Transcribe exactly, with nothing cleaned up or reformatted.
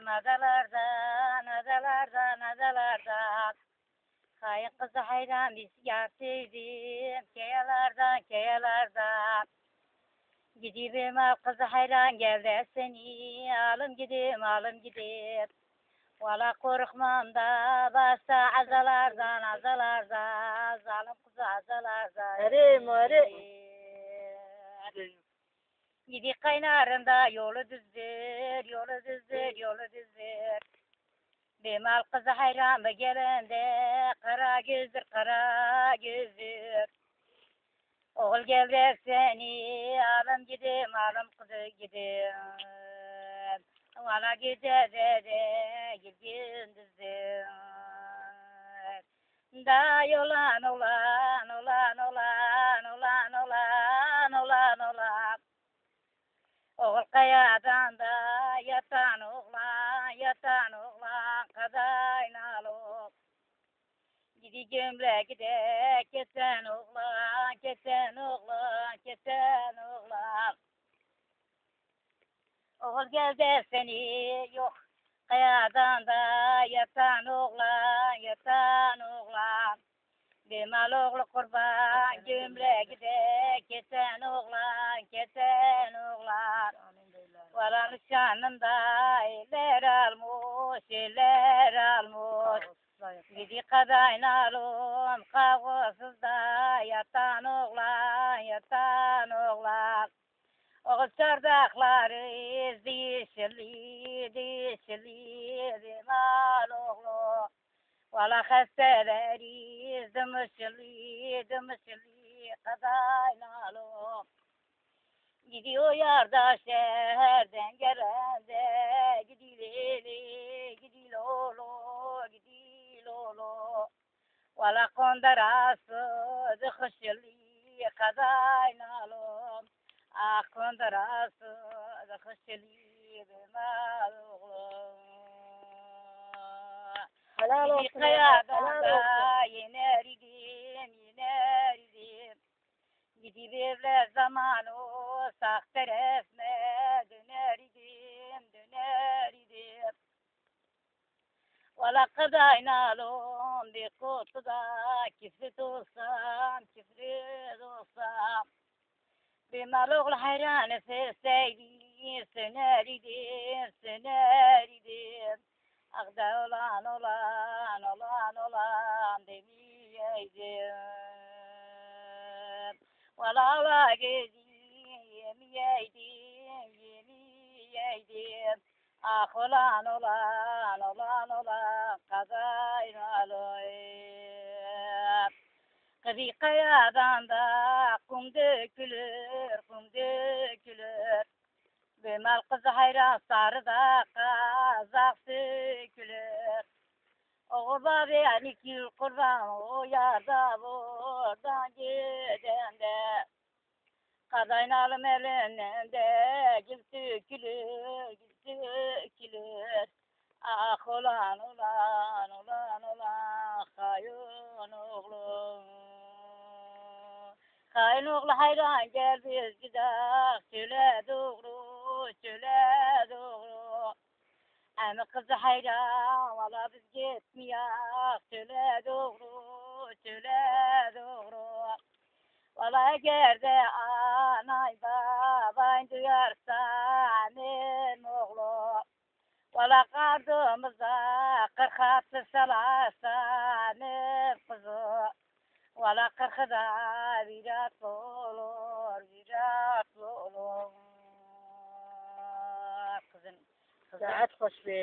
adalardan, adalardan, adalardan. Kayın kızı hayran biz yarsıydım, keyalardan, keyalardan. Gidibim al kızı hayran gel de seni, alım gidim, alım gidim. Valla korkmam da basta azalardan, azalardan, zalim kızı azalardan. Ere, mare. Gidi kaynarında yolu düzdür, yolu düzdür, yolu düzdür. Bemal kızı hayran mı gelende, kara gözdür, kara gözdür. Oğul gel der seni, alım gidim, alım kızı gidim. Valla gece de de gündüzdür. Da yolan olan, olan, olan, olan, olan, olan, olan. Oğul kayadan da yatan oğlan, yatan oğlan kadaynalı. Gidi gömle gide, kesen oğlan, kesen oğlan, kesen oğlan. Oğul gel de seni yok, kayadan da yatan oğlan, yatan oğlan. Bemal oğlu kurban, gömle gide, kesen oğlan, kesen oğlan. Varan şanında eller almış, eller almış. Gidi kadaynalım, kavgasız da yatan oğlan, yatan oğlan. Oğul çardakları dişili, dişili, bemal oğlu. Valla hastaları dımışılı, dımışılı kadaynalım. Gidiyor yarda şehirden gelende, gidileli, gidilolo, gidilolo. Valla kondarası dıkışılı kadaynalım. Ah kondarası dıkışılı bemal oğlum. Helal olsun. Gidi kayadan Helal da olsun. yener idim, yener idim. Gidip evler zamanı sak tarafına döner idim, döner idim. Valla kadaynalım bir kutuda kifrit olsam, kifrit olsam. Bir mal oğlu hayranı sevseydim, söner idim, söner idim. Akda olan olan olan olan demeyeydim. Valla valla geziyim yemeyeydim, yemeyeydim. Ah olan olan olan olan kadaynalıyım. Kızı kayadan da kum dökülür, kum dökülür. Bemal kızı hayran sarı da kazak sökülür. Oğul babi yani kül kurban o yarda buradan gidende. Kadaynalım elinden de gül sökülür, gül sökülür. Ah ulan ulan ulan ulan kayın oğlum. Kayın oğlu hayran gel biz gidelim, söyle doğru, söyle doğru. Ama kızı hayran, valla biz gitmeyek, söyle doğru, söyle doğru. Valla eğer de anay baban duyarsa annem oğlu. Valla kardımıza kırk atı salasa annem kızı. Valla kırkıda virat olur, virat olur. Kızın, kızın. Saat hoş be.